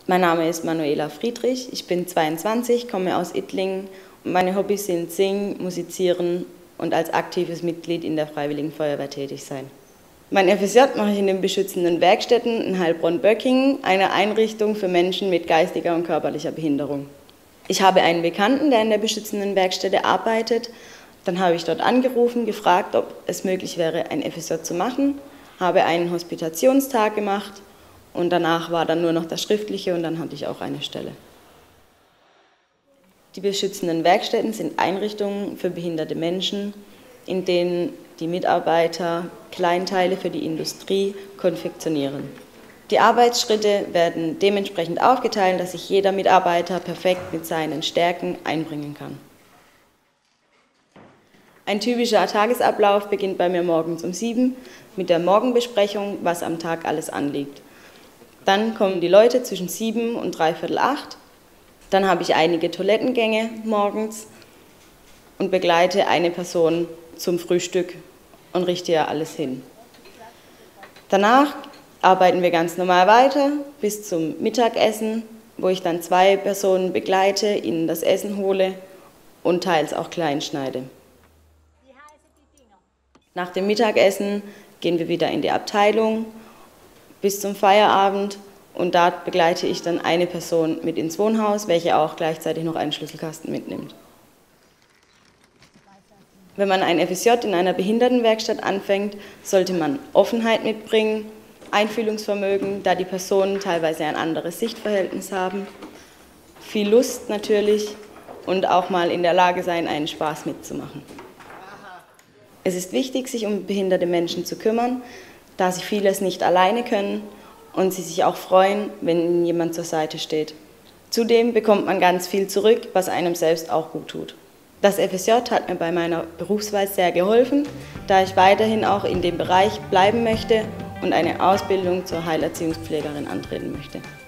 Mein Name ist Manuela Friedrich, ich bin 22, komme aus Ittlingen und meine Hobbys sind Singen, Musizieren und als aktives Mitglied in der Freiwilligen Feuerwehr tätig sein. Mein FSJ mache ich in den beschützenden Werkstätten in Heilbronn-Böckingen, einer Einrichtung für Menschen mit geistiger und körperlicher Behinderung. Ich habe einen Bekannten, der in der beschützenden Werkstätte arbeitet. Dann habe ich dort angerufen, gefragt, ob es möglich wäre, ein FSJ zu machen, habe einen Hospitationstag gemacht und danach war dann nur noch das Schriftliche und dann hatte ich auch eine Stelle. Die beschützenden Werkstätten sind Einrichtungen für behinderte Menschen, in denen die Mitarbeiter Kleinteile für die Industrie konfektionieren. Die Arbeitsschritte werden dementsprechend aufgeteilt, dass sich jeder Mitarbeiter perfekt mit seinen Stärken einbringen kann. Ein typischer Tagesablauf beginnt bei mir morgens um 7 mit der Morgenbesprechung, was am Tag alles anliegt. Dann kommen die Leute zwischen 7 und 7:45. Dann habe ich einige Toilettengänge morgens und begleite eine Person zum Frühstück und richte ja alles hin. Danach arbeiten wir ganz normal weiter bis zum Mittagessen, wo ich dann 2 Personen begleite, ihnen das Essen hole und teils auch klein schneide. Nach dem Mittagessen gehen wir wieder in die Abteilung bis zum Feierabend und dort begleite ich dann eine Person mit ins Wohnhaus, welche auch gleichzeitig noch einen Schlüsselkasten mitnimmt. Wenn man ein FSJ in einer Behindertenwerkstatt anfängt, sollte man Offenheit mitbringen, Einfühlungsvermögen, da die Personen teilweise ein anderes Sichtverhältnis haben, viel Lust natürlich und auch mal in der Lage sein, einen Spaß mitzumachen. Es ist wichtig, sich um behinderte Menschen zu kümmern, da sie vieles nicht alleine können und sie sich auch freuen, wenn ihnen jemand zur Seite steht. Zudem bekommt man ganz viel zurück, was einem selbst auch gut tut. Das FSJ hat mir bei meiner Berufswahl sehr geholfen, da ich weiterhin auch in dem Bereich bleiben möchte und eine Ausbildung zur Heilerziehungspflegerin antreten möchte.